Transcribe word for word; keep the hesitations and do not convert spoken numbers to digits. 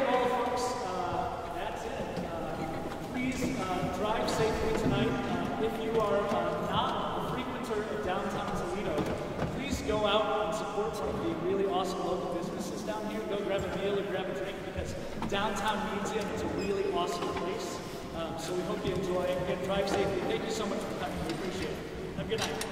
well, folks, uh, that's it. Uh, please uh, drive safely tonight. Uh, if you are uh, not a frequenter of downtown Toledo, please go out and support some of the really awesome local businesses down here. Go grab a meal or grab a drink because downtown needs you and it's a really awesome place. Um, so we hope you enjoy. Again, drive safely. Thank you so much for coming. We appreciate it. Have a good night.